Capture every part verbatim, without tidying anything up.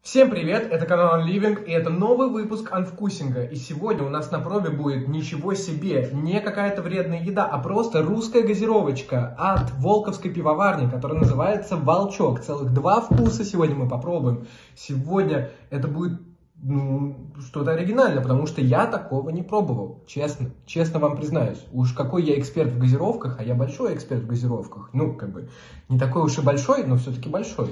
Всем привет, это канал Unliving, и это новый выпуск Анвкусинга. И сегодня у нас на пробе будет ничего себе, не какая-то вредная еда, а просто русская газировочка от Волковской пивоварни, которая называется Волчок. Целых два вкуса сегодня мы попробуем. Сегодня это будет ну, что-то оригинальное, потому что я такого не пробовал, честно, честно вам признаюсь. Уж какой я эксперт в газировках, а я большой эксперт в газировках. Ну, как бы, не такой уж и большой, но все-таки большой.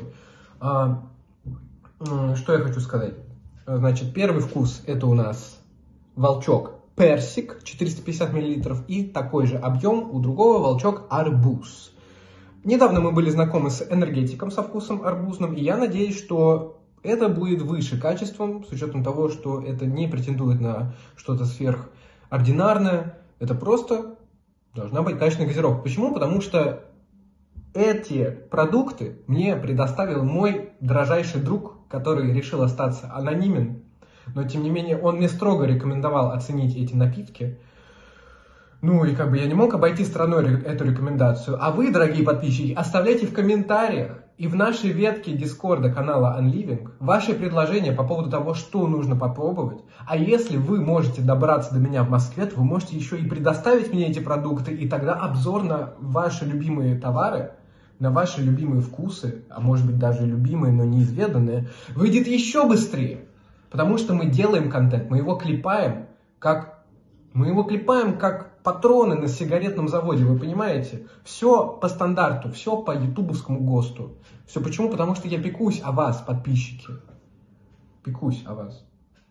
Что я хочу сказать? Значит, первый вкус это у нас Волчок персик, четыреста пятьдесят миллилитров, и такой же объем у другого Волчок арбуз. Недавно мы были знакомы с энергетиком со вкусом арбузным, и я надеюсь, что это будет выше качеством, с учетом того, что это не претендует на что-то сверхординарное. Это просто должна быть качественная газировка. Почему? Потому что эти продукты мне предоставил мой дорожайший друг, который решил остаться анонимен, но тем не менее он мне строго рекомендовал оценить эти напитки. Ну и как бы я не мог обойти стороной эту рекомендацию. А вы, дорогие подписчики, оставляйте в комментариях и в нашей ветке Дискорда канала Unliving ваши предложения по поводу того, что нужно попробовать. А если вы можете добраться до меня в Москве, то вы можете еще и предоставить мне эти продукты, и тогда обзор на ваши любимые товары, на ваши любимые вкусы, а может быть даже любимые, но неизведанные, выйдет еще быстрее. Потому что мы делаем контент, мы его клепаем, как, мы его клепаем как патроны на сигаретном заводе, вы понимаете? Все по стандарту, все по ютубовскому ГОСТу. Все почему? Потому что я пекусь о вас, подписчики. Пекусь о вас.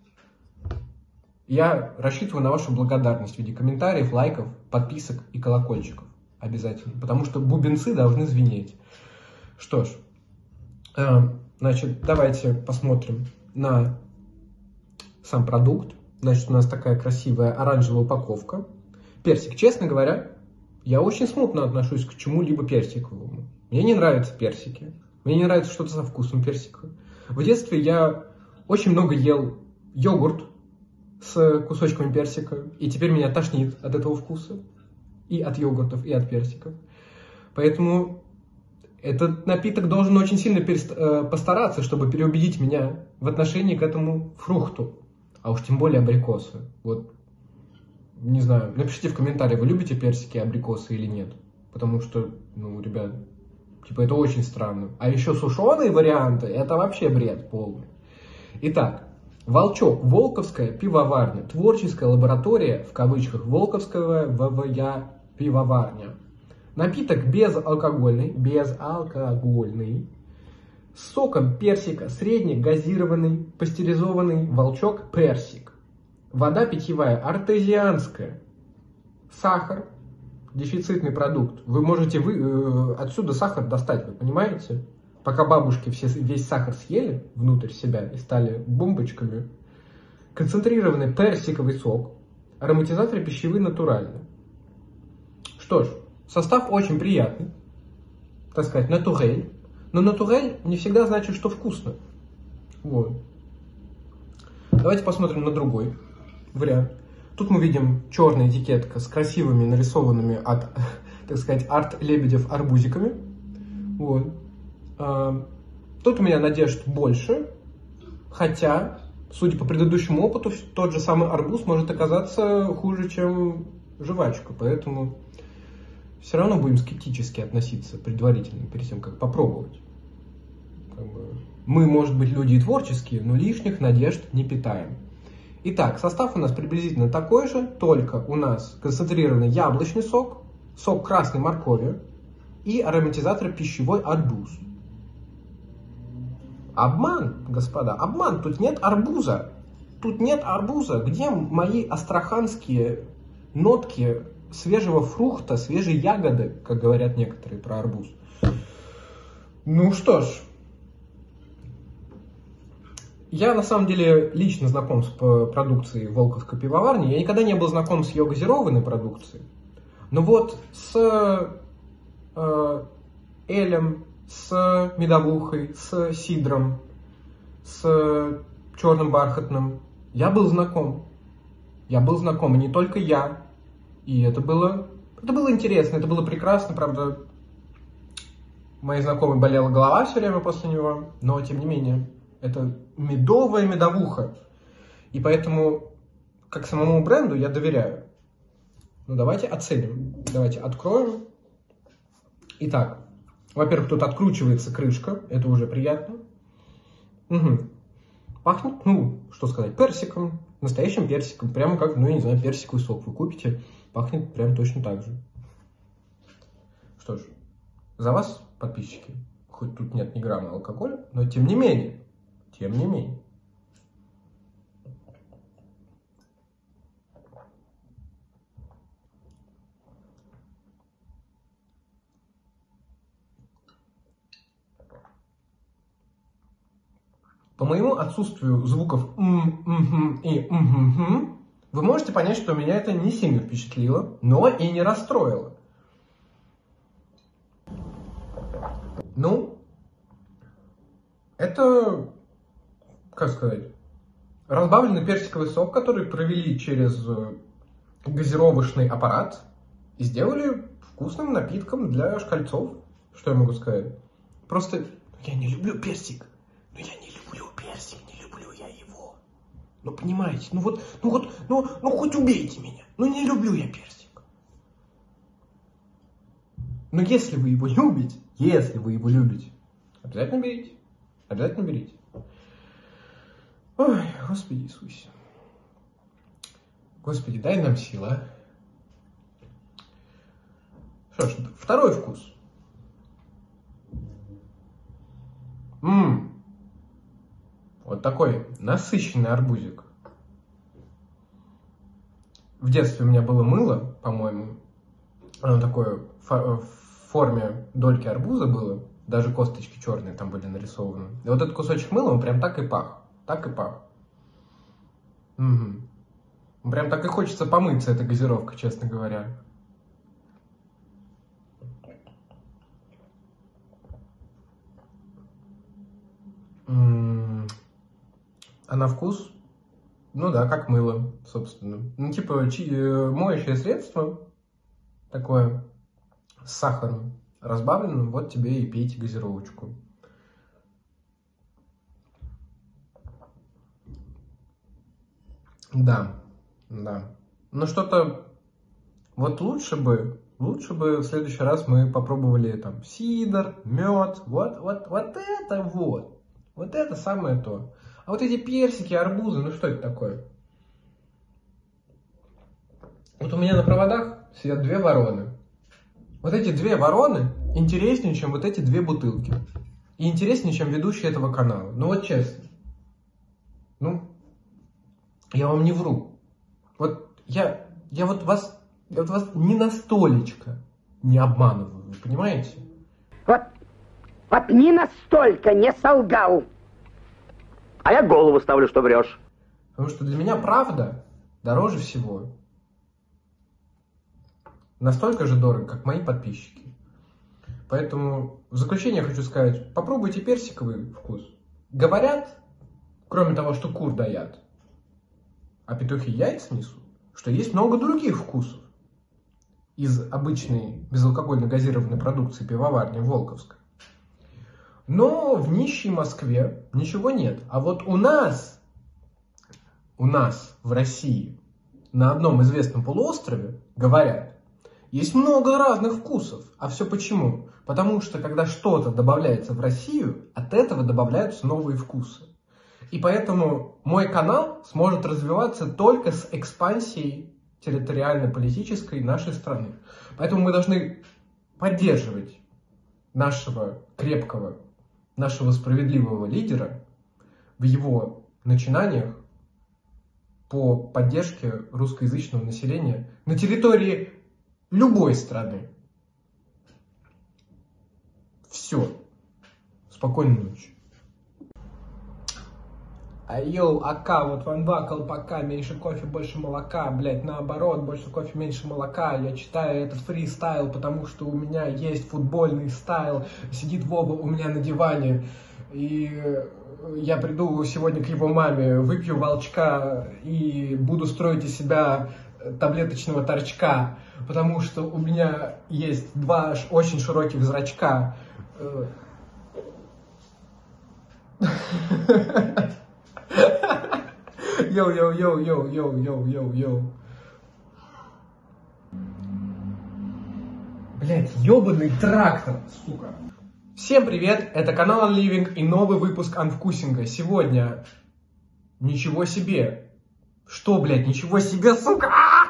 Я рассчитываю на вашу благодарность в виде комментариев, лайков, подписок и колокольчиков. Обязательно, потому что бубенцы должны звенеть. Что ж, э, значит, давайте посмотрим на сам продукт. Значит, у нас такая красивая оранжевая упаковка. Персик, честно говоря, я очень смутно отношусь к чему-либо персиковому. Мне не нравятся персики. Мне не нравится что-то со вкусом персика. В детстве я очень много ел йогурт с кусочками персика, и теперь меня тошнит от этого вкуса. И от йогуртов, и от персиков. Поэтому этот напиток должен очень сильно постараться, чтобы переубедить меня в отношении к этому фрукту. А уж тем более абрикосы. Вот, не знаю, напишите в комментариях, вы любите персики, абрикосы или нет. Потому что, ну, ребят, типа это очень странно. А еще сушеные варианты, это вообще бред полный. Итак, Волчок, Волковская пивоварня, творческая лаборатория, в кавычках, Волковская ВВЯ пивоварня. Напиток безалкогольный, безалкогольный, с соком персика, среднегазированный, пастеризованный Волчок персик. Вода питьевая артезианская, сахар, дефицитный продукт. Вы можете вы, э, отсюда сахар достать, вы понимаете? Пока бабушки все, весь сахар съели внутрь себя и стали бомбочками. Концентрированный персиковый сок. Ароматизаторы пищевые натуральные. Что ж, состав очень приятный. Так сказать, натурель. Но натурель не всегда значит, что вкусно. Вот. Давайте посмотрим на другой вариант. Тут мы видим черная этикетка с красивыми нарисованными от, так сказать, арт-лебедев арбузиками. Вот. Тут у меня надежд больше, хотя, судя по предыдущему опыту, тот же самый арбуз может оказаться хуже, чем жвачка, поэтому все равно будем скептически относиться предварительно, перед тем, как попробовать. Как бы, мы, может быть, люди и творческие, но лишних надежд не питаем. Итак, состав у нас приблизительно такой же, только у нас концентрированный яблочный сок, сок красной моркови и ароматизатор пищевой арбуз. Обман, господа, обман. Тут нет арбуза. Тут нет арбуза. Где мои астраханские нотки свежего фрукта, свежей ягоды, как говорят некоторые про арбуз? Ну что ж. Я на самом деле лично знаком с продукцией Волковской пивоварни. Я никогда не был знаком с ее газированной продукцией. Но вот с э, элем, с медовухой, с сидром, с черным бархатным я был знаком. Я был знаком, и не только я. И это было, это было интересно, это было прекрасно, правда. Моей знакомой болела голова все время после него, но тем не менее, Это медовая медовуха. И поэтому, как самому бренду, я доверяю. Ну, давайте оценим. Давайте откроем. Итак, во-первых, тут откручивается крышка. Это уже приятно. Угу. Пахнет, ну, что сказать, персиком. Настоящим персиком. Прямо как, ну, я не знаю, персиковый сок вы купите. Пахнет прям точно так же. Что ж, за вас, подписчики. Хоть тут нет ни грамма алкоголя, но тем не менее. Тем не менее. По моему отсутствию звуков м, м, и м, вы можете понять, что меня это не сильно впечатлило, но и не расстроило. Ну, это, как сказать, разбавленный персиковый сок, который провели через газировочный аппарат и сделали вкусным напитком для шкальцов. Что я могу сказать? Просто я не люблю персик. Но я не люблю персик, не люблю я его. Ну, понимаете, ну вот, ну вот, ну, ну хоть убейте меня. Ну, не люблю я персик. Но если вы его любите, если вы его любите, обязательно берите. Обязательно берите. Ой, Господи Иисусе. Господи, дай нам сила. Что ж, второй вкус. Ммм. Вот такой насыщенный арбузик. В детстве у меня было мыло, по-моему. Оно такое в форме дольки арбуза было. Даже косточки черные там были нарисованы. И вот этот кусочек мыла, он прям так и пах. Так и пах. Угу. Прям так и хочется помыться, эта газировка, честно говоря. М-м-м. А на вкус, ну да, как мыло, собственно. Ну, типа моющее средство такое с сахаром разбавленным, вот тебе и пейте газировочку. Да, да. Но что-то вот лучше бы, лучше бы в следующий раз мы попробовали там сидр, мед, вот, вот, вот это вот, вот это самое то. А вот эти персики, арбузы, ну что это такое? Вот у меня на проводах сидят две вороны. Вот эти две вороны интереснее, чем вот эти две бутылки. И интереснее, чем ведущий этого канала. Ну вот честно. Ну, я вам не вру. Вот я, я вот вас, я вот вас ни на столечко не обманываю, вы понимаете? Вот, вот ни настолько не солгал. А я голову ставлю, что врешь. Потому что для меня правда дороже всего. Настолько же дорого, как мои подписчики. Поэтому в заключение хочу сказать, попробуйте персиковый вкус. Говорят, кроме того, что кур доят, а петухи яйца несут, что есть много других вкусов из обычной безалкогольно газированной продукции пивоварни Волковской. Но в нищей Москве ничего нет. А вот у нас, у нас в России, на одном известном полуострове, говорят, есть много разных вкусов. А все почему? Потому что, когда что-то добавляется в Россию, от этого добавляются новые вкусы. И поэтому мой канал сможет развиваться только с экспансией территориально-политической нашей страны. Поэтому мы должны поддерживать нашего крепкого, нашего справедливого лидера в его начинаниях по поддержке русскоязычного населения на территории любой страны. Все. Спокойной ночи. А йоу, ака, вот вам два колпака, меньше кофе, больше молока, блять, наоборот, больше кофе, меньше молока. Я читаю этот фристайл, потому что у меня есть футбольный стайл. Сидит Вова у меня на диване, и я приду сегодня к его маме, выпью волчка и буду строить из себя таблеточного торчка, потому что у меня есть два очень широких зрачка. Йоу-йоу-йоу-йоу-йоу-йоу-йоу-йоу. Блять, ёбаный трактор, сука. Всем привет, это канал Unliving и новый выпуск Анвкусинга. Сегодня... Ничего себе. Что, блядь, ничего себе, сука!